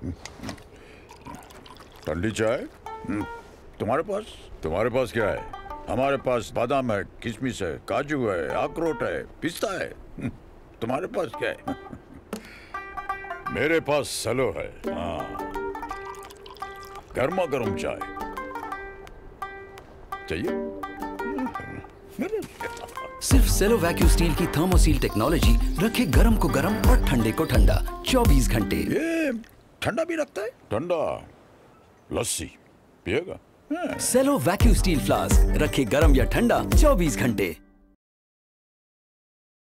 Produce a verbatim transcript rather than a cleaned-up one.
ठंडी चाय तुम्हारे पास? तुम्हारे पास क्या है? हमारे पास बादाम है, किशमिश है, काजू है, अखरोट है, पिस्ता है। तुम्हारे पास क्या है? मेरे पास सेलो है। हाँ, गर्मा गर्म चाय चाहिए? सिर्फ सेलो वैक्यूम स्टील की थर्मोसील टेक्नोलॉजी रखे गर्म को गर्म और ठंडे को ठंडा चौबीस घंटे। ये ठंडा भी रखता है? ठंडा लस्सी पिएगा? सेलो वैक्यूम स्टील फ्लास्क रखे गर्म या ठंडा चौबीस घंटे।